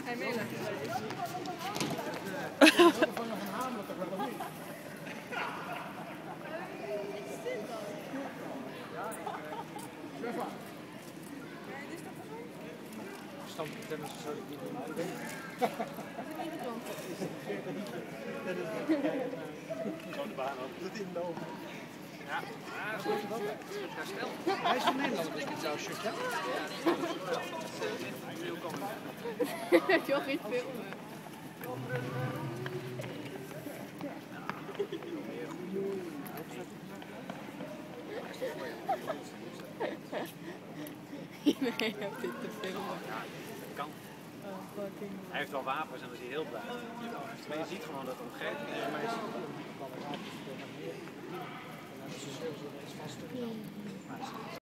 Hij mailen. Stamtennis zou ik niet doen. Zo'n baan ook. Dat in lopen. Ja, zo is het wel. Hij is van Nederland, dus met jouw shirt, hè? Ik wil geen filmen. Nee, ik heb dit te filmen. Ja, dat kan. Hij heeft wel wapens en dan is hij heel blij. Maar je ziet gewoon dat het omgeving is.